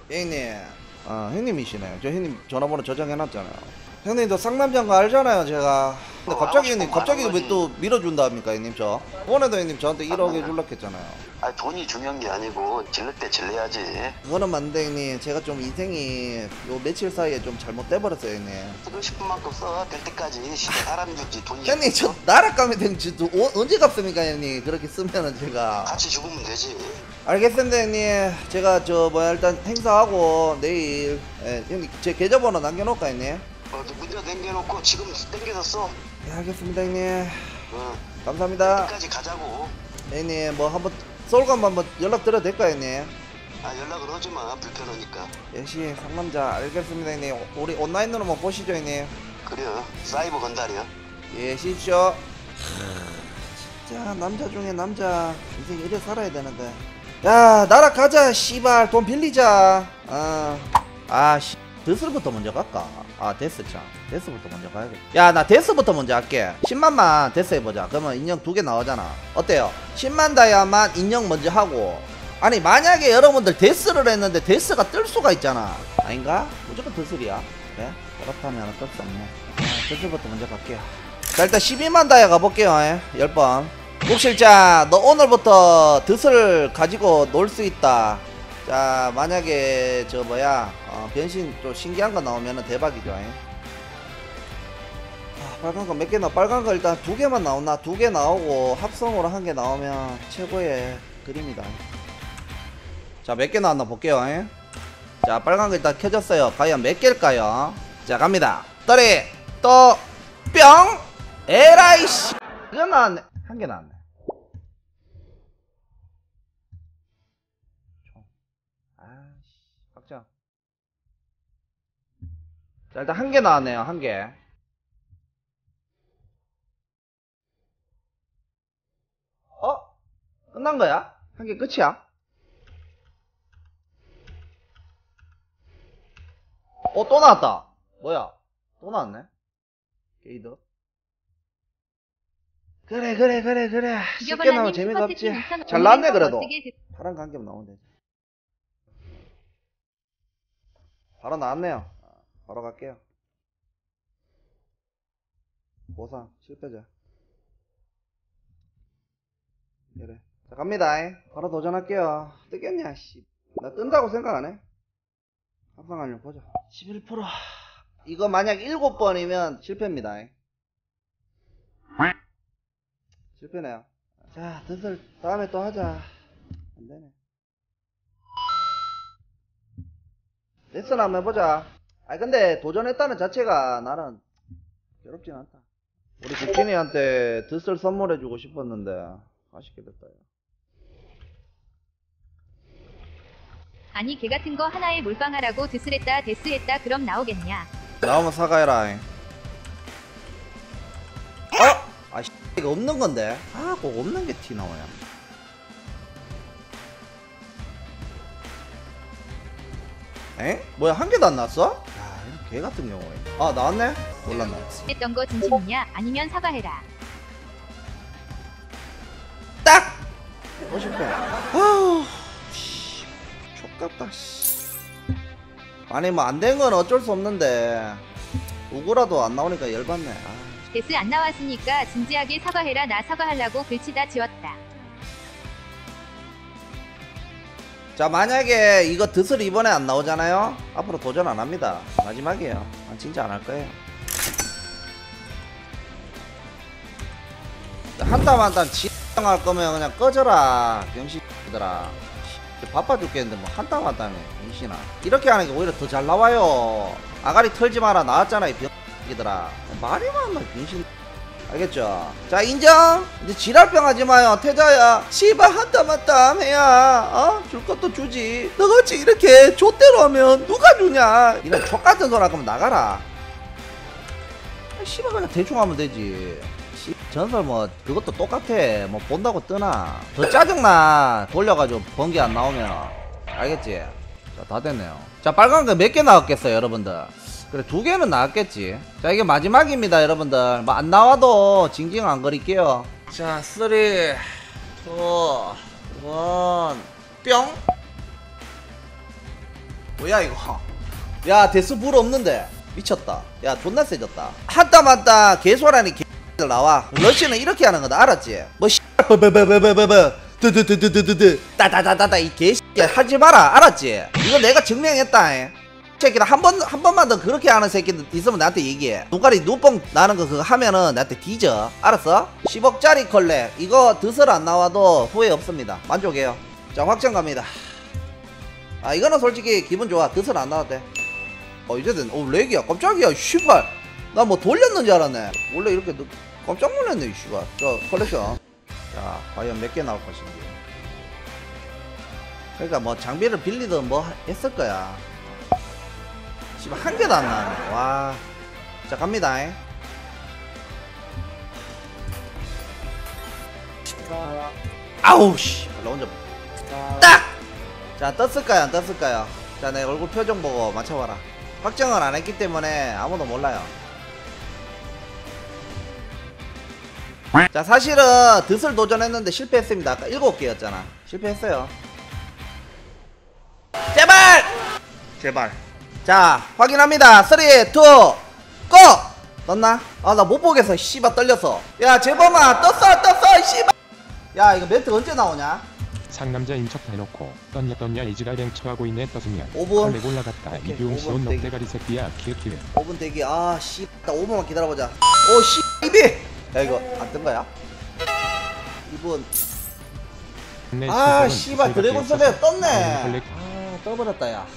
형님, 형님이시네. 저 형님 전화번호 저장해놨잖아요. 형님도 상남자인 거 알잖아요, 제가. 근데 갑자기 형님, 갑자기 왜 또 밀어준다 합니까, 형님 저? 이번에도 형님 저한테 1억 해줄라 했잖아요. 아, 돈이 중요한 게 아니고 질릴 때 질려야지. 그거는 맞는데 형님, 제가 좀 인생이 요 며칠 사이에 좀 잘못돼버렸어요, 형님. 쓰고 싶은 만큼 써. 될 때까지. 시대 사람 주지 돈이. 형님, 저 나락가면 언제 갚습니까, 형님? 그렇게 쓰면은 제가. 같이 죽으면 되지. 알겠습니다, 형님. 제가 일단 행사하고 내일, 형님 제 계좌번호 남겨놓을까, 형님? 문제 남겨놓고 지금 땡겨서 써. 예, 알겠습니다, 형님. 어. 감사합니다. 끝까지 가자고. 형님, 뭐 한번 서울감 한번 연락드려도 될까요, 형님? 아, 연락을 하지 마. 불편하니까. 역시 상남자. 알겠습니다, 형님. 우리 온라인으로 한번 보시죠, 형님. 그래. 사이버 건달이야. 예, 쉬십시오. 진짜 남자 중에 남자. 인생 이래 살아야 되는데. 야, 나라 가자, 씨발. 돈 빌리자. 씨. 데스부터 먼저 갈까? 데스 참. 데스부터 먼저 가야겠다. 야, 나 데스부터 먼저 할게. 10만만 데스 해보자. 그러면 인형 2개 나오잖아. 어때요? 10만 다이아만 인형 먼저 하고. 아니, 만약에 여러분들 데스를 했는데 데스가 뜰 수가 있잖아. 아닌가? 무조건 데스리야. 그래? 그렇다면 어쩔 수 없네. 데스부터 먼저 갈게요. 자, 일단 12만 다이아 가볼게요. 10번. 국실장, 너 오늘부터 드스를 가지고 놀 수 있다. 자, 만약에 변신 좀 신기한 거 나오면은 대박이죠. 빨간 거 몇 개 빨간 거 일단 2개만 나오나? 2개 나오고 합성으로 1개 나오면 최고의 그림이다. 자, 몇 개 나왔나 볼게요. 자, 빨간 거 일단 켜졌어요. 과연 몇 개일까요? 자, 갑니다. 떨이 또 뿅! 에라이씨! 이거 나왔네. 1개 나왔네. 박자. 자, 일단 1개 나왔네요. 1개. 끝난 거야? 1개 끝이야? 또 나왔다. 뭐야? 또 나왔네. 게이드. 그래. 쉽게 나오면 재미가 없지. 잘 나왔네, 그래도. 파란 거 1개만 나오면 되지. 바로 나왔네요. 바로 갈게요. 보상 실패자. 그래. 자, 갑니다. 바로 도전할게요. 뜨겠냐, 씨. 나 뜬다고 생각 안 해? 합성하면 보자. 11%. 이거 만약 7번이면 실패입니다. 실패네요. 자, 드슬 다음에 또 하자. 안 되네. 레슨 한번 해보자. 근데 도전했다는 자체가 나는 괴롭진 않다. 우리 국진이한테 드슬 선물해주고 싶었는데 아쉽게 됐다. 아니, 개 같은 거 하나에 몰빵하라고 드슬했다 데스했다 그럼 나오겠냐? 나오면 사과해라. 이거 없는 건데. 꼭 없는 게 티 나와요. 뭐야, 1개도 안 나왔어? 이런 개 같은 경우에. 나왔네? 몰랐네. 했던 거 진심이냐? 아니면 사과해라. 딱! 50배. 족같다, 씨. 아니, 뭐, 안 된 건 어쩔 수 없는데. 우구라도 안 나오니까 열받네. 데스 안 나왔으니까 진지하게 사과해라. 나 사과하려고 글치다 지웠다. 자, 만약에 이거 드슬 이번에 안 나오잖아요? 앞으로 도전 안 합니다. 마지막이에요. 진짜 안 할 거예요. 한땀 지할 거면 그냥 꺼져라, 병신들아. 바빠 죽겠는데 뭐 한땀 해, 병신아. 이렇게 하는 게 오히려 더 잘 나와요. 아가리 털지 마라 나왔잖아, 이 병신들아. 말이 많나, 병신. 알겠죠? 자, 인정? 이제 지랄병 하지 마요. 태자야, 씨발 한땀 해야 줄 것도 주지. 너같이 이렇게 좆대로 하면 누가 주냐. 이런 족같은 소리 할 거면 나가라. 씨발 그냥 대충 하면 되지. 전설 뭐 그것도 똑같아. 뭐 본다고 뜨나. 더 짜증나. 돌려가지고 번개 안 나오면. 알겠지? 자, 다 됐네요. 자, 빨간 거 몇 개 나왔겠어요, 여러분들? 그래, 2개는 나왔겠지. 자, 이게 마지막입니다, 여러분들. 뭐 안 나와도 징징 안 거릴게요. 자, 3, 2, 1, 뿅. 뭐야 이거. 야 데스 불 없는데 미쳤다. 야 존나 세졌다. 한땀 한땀 개소라니 개들 나와. 러시는 이렇게 하는 거다 알았지? 뭐 버버버버버버 드드드드드드 따다다다다 이 개새끼야 하지 마라 알았지? 이거 내가 증명했다. 새끼들 한 번만 더 그렇게 하는 새끼들 있으면 나한테 얘기해. 눈가리 눈뽕 나는 거 그거 하면은 나한테 뒤져. 알았어? 10억짜리 컬렉 이거 드슬 안 나와도 후회 없습니다. 만족해요. 자 확정 갑니다. 아 이거는 솔직히 기분 좋아. 드슬 안 나와도 돼. 이제는 렉이야. 깜짝이야 씨발. 나 뭐 돌렸는 줄 알았네. 원래 이렇게 깜짝 놀랐네 씨발. 저 컬렉션. 자 과연 몇 개 나올 것인지. 그러니까 뭐 장비를 빌리든 뭐 했을 거야. 씨발 한 개도 안 나네. 와. 자 갑니다. 아우 씨. 나 혼자 딱. 자 떴을까요 안 떴을까요? 자 내 얼굴 표정 보고 맞춰봐라. 확정을 안 했기 때문에 아무도 몰라요. 자 사실은 드슬 도전했는데 실패했습니다. 아까 7개였잖아. 실패했어요. 제발! 제발. 자 확인합니다. 3, 2, 고! 떴나? 아 나 못 보겠어. 씨발 떨렸어. 야 재범아 떴어 씨발. 야 이거 멘트 언제 나오냐? 상남자인 척 해놓고 떴냐 이지랄 처하고 있네. 떴으면 5분. 컬렉 올라갔다. 오케이, 이비용스러운 5분 대기. 넉대가리 새끼야. 키읔키읔. 5분 대기. 아 씨. 나 5분만 기다려보자. 오 씨. 입이. 야 이거 안 뜬 거야? 2분. 아 씨발 드래곤 서베 떴네. 컬렉. 아 떠버렸다 야.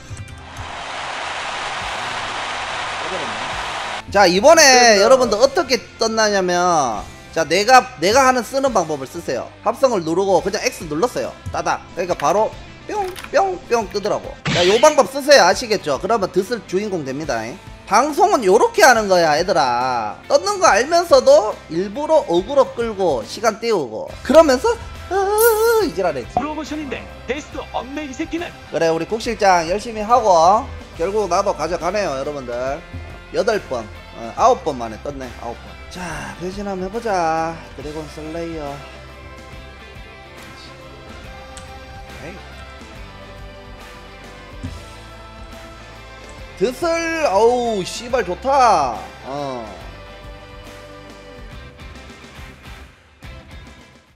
자 이번에 여러분들 어떻게 떴나냐면 자 내가 하는 쓰는 방법을 쓰세요. 합성을 누르고 그냥 X 눌렀어요. 따닥. 그러니까 바로 뿅뿅뿅 뜨더라고. 자 요 방법 쓰세요. 아시겠죠? 그러면 드슬 주인공 됩니다. 방송은 요렇게 하는 거야 얘들아. 떴는 거 알면서도 일부러 어그로 끌고 시간 때우고 그러면서 이지랄해. 프로모션인데 데스도 없네 이 새끼는. 그래 우리 국실장 열심히 하고 결국 나도 가져가네요 여러분들. 8번 9번 만에 떴네. 9번. 자 변신 한번 해보자. 드래곤 슬레이어. 에이. 드슬 어우 씨발 좋다.